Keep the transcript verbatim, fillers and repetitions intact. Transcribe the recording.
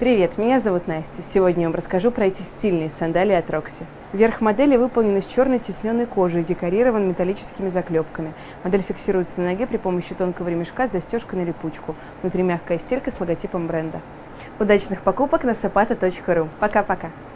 Привет, меня зовут Настя. Сегодня я вам расскажу про эти стильные сандалии от Roxy. Верх модели выполнен из черной тисненной кожи и декорирован металлическими заклепками. Модель фиксируется на ноге при помощи тонкого ремешка с застежкой на липучку. Внутри мягкая стелька с логотипом бренда. Удачных покупок на сапата точка ру. Пока-пока!